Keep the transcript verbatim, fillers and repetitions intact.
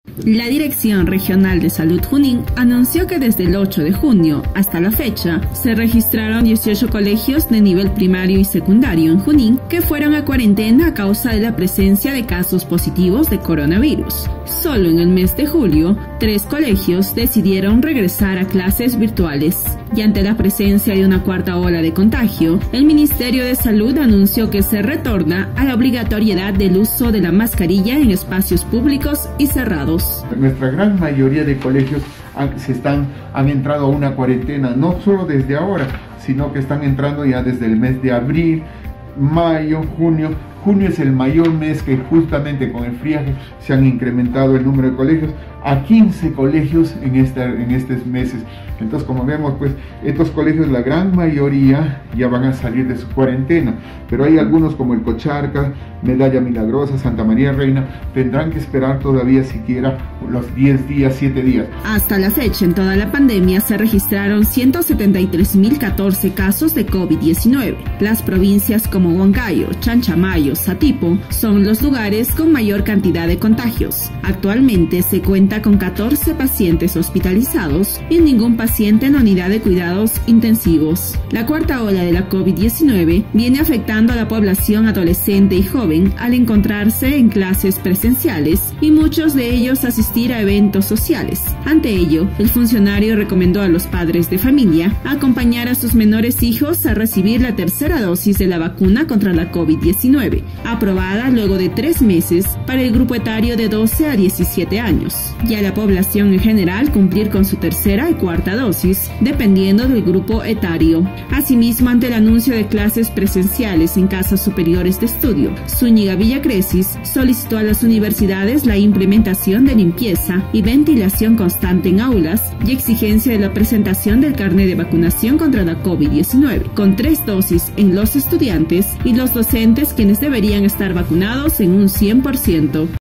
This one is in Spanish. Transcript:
La Dirección Regional de Salud Junín anunció que desde el ocho de junio hasta la fecha se registraron dieciocho colegios de nivel primario y secundario en Junín que fueron a cuarentena a causa de la presencia de casos positivos de coronavirus. Solo en el mes de julio, tres colegios decidieron regresar a clases virtuales. Y ante la presencia de una cuarta ola de contagio, el Ministerio de Salud anunció que se retorna a la obligatoriedad del uso de la mascarilla en espacios públicos y cerrados. Nuestra gran mayoría de colegios han, se están, han entrado a una cuarentena, no solo desde ahora, sino que están entrando ya desde el mes de abril, mayo, junio. Junio es el mayor mes que justamente con el friaje se han incrementado el número de colegios a quince colegios en, esta, en estos meses. Entonces, como vemos, pues estos colegios, la gran mayoría ya van a salir de su cuarentena, pero hay algunos como el Cocharca, Medalla Milagrosa, Santa María Reina, tendrán que esperar todavía siquiera los diez días, siete días. Hasta la fecha, en toda la pandemia se registraron ciento setenta y tres mil catorce casos de COVID diecinueve. Las provincias como Huancayo, Chanchamayo, Satipo son los lugares con mayor cantidad de contagios. Actualmente se cuenta con catorce pacientes hospitalizados y ningún paciente en unidad de cuidados intensivos. La cuarta ola de la COVID diecinueve viene afectando a la población adolescente y joven al encontrarse en clases presenciales y muchos de ellos asistir a eventos sociales. Ante ello, el funcionario recomendó a los padres de familia acompañar a sus menores hijos a recibir la tercera dosis de la vacuna contra la COVID diecinueve, aprobada luego de tres meses para el grupo etario de doce a diecisiete años, y a la población en general cumplir con su tercera y cuarta dosis, dependiendo del grupo etario. Asimismo, ante el anuncio de clases presenciales en casas superiores de estudio, Zúñiga Villacresis solicitó a las universidades la implementación de limpieza y ventilación constante en aulas y exigencia de la presentación del carnet de vacunación contra la COVID diecinueve, con tres dosis en los estudiantes y los docentes, quienes deberían estar vacunados en un cien por ciento.